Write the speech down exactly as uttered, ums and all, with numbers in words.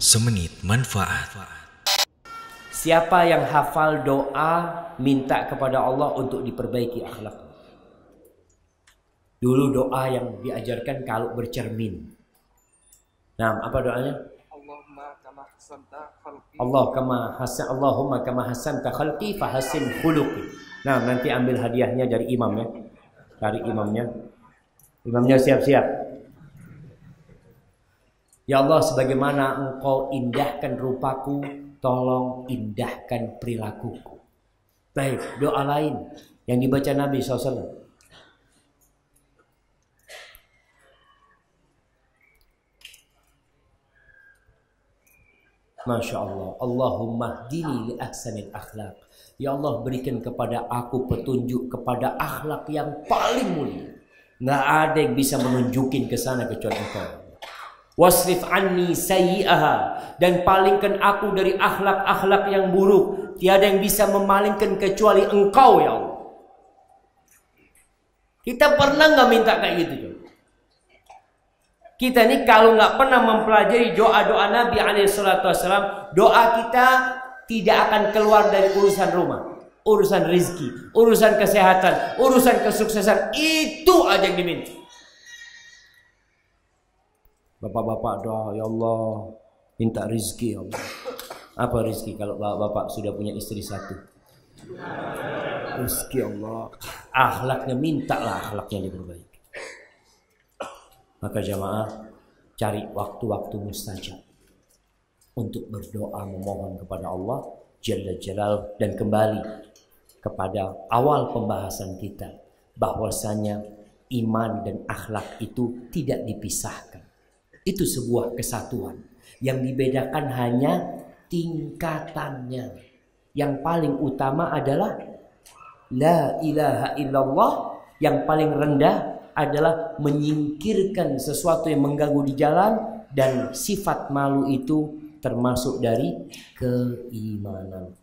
Semenit manfaat. Siapa yang hafal doa minta kepada Allah untuk diperbaiki akhlak? Dulu doa yang diajarkan kalau bercermin. Nah, apa doanya? Allahumma kama hasanta khalqi. Allah kama hasan Allahumma kama hasanta khalqi fahasin khuluqi. Nah, nanti ambil hadiahnya dari imam ya. Dari imamnya. Imamnya siap-siap. Ya Allah, sebagaimana Engkau indahkan rupaku, tolong indahkan perilakuku. Baik, doa lain yang dibaca Nabi shallallahu alaihi wasallam. Masya Allah. Allahumma hdini li ahsanil akhlak. Ya Allah, berikan kepada aku petunjuk kepada akhlak yang paling mulia. Nggak ada yang bisa menunjukin ke sana kecuali Engkau. Wasrif anni sayyi'aha, dan palingkan aku dari akhlak-akhlak yang buruk. Tiada yang bisa memalingkan kecuali Engkau ya Allah. Kita pernah nggak minta kayak gitu? Kita ini kalau nggak pernah mempelajari doa-doa Nabi alaihi salatu wasallam, doa kita tidak akan keluar dari urusan rumah, urusan rizki, urusan kesehatan, urusan kesuksesan. Itu aja yang diminta. Bapak-bapak doa, ya Allah minta rizki ya Allah. Apa rizki kalau bapak-bapak sudah punya istri satu? Rizki Allah. Akhlaknya mintalah akhlaknya diperbaiki. Maka jamaah, cari waktu-waktu mustajab untuk berdoa memohon kepada Allah Jalla Jalal. Dan kembali kepada awal pembahasan kita, bahwasanya iman dan akhlak itu tidak dipisahkan. Itu sebuah kesatuan. Yang dibedakan hanya tingkatannya. Yang paling utama adalah la ilaha illallah. Yang paling rendah adalah menyingkirkan sesuatu yang mengganggu di jalan. Dan sifat malu itu termasuk dari keimanan.